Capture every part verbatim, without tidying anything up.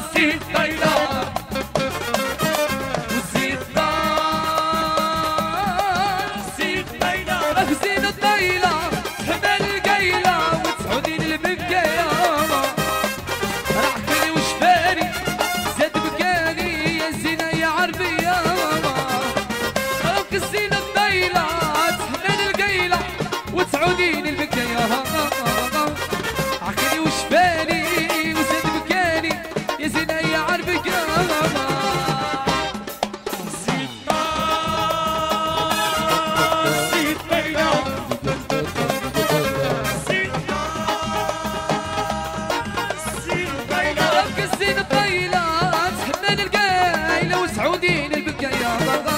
سيد طيلة وزيد طار سيد طيلة زين الطيلة حمل القيلة وتسعودين البقايا رعكني وشفاني زاد بكاني يا زينة يا عربية راك زين الطيلة تحمل القيلة وتسعودين البقايا عقلي وشفاني وزاد بكاني يا زينة يا عربية سعودين البكايا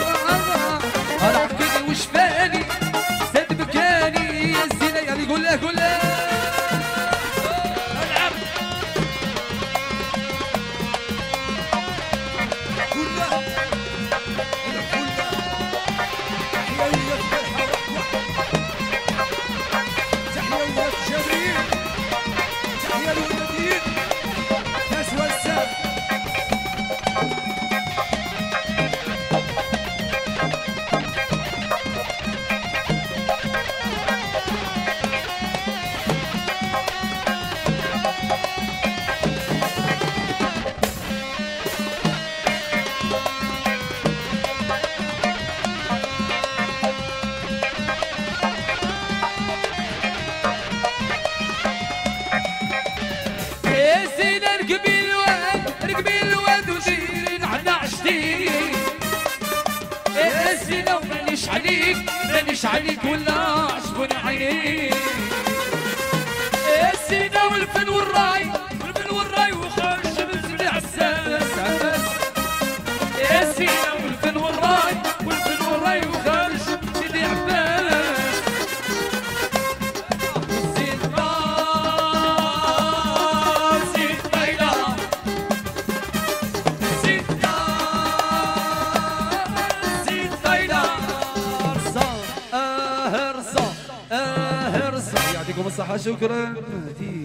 رعكني وشفاني زاد بكاني يا الزينة يعني قول له قول له العب قول له قول له تحية تحية جميل تحية للمدينة ناس وسام مانيش عليك مانيش عليك ولا عجبوني عينيك السيدة والفن والراي والفن والراي وخرج من سيدي عساس عساس السيدة والفن والراي والفن والراي وخرج من سيدي عباس زيد طار زيد طيلة زيد يعطيكم الصحة شكرا.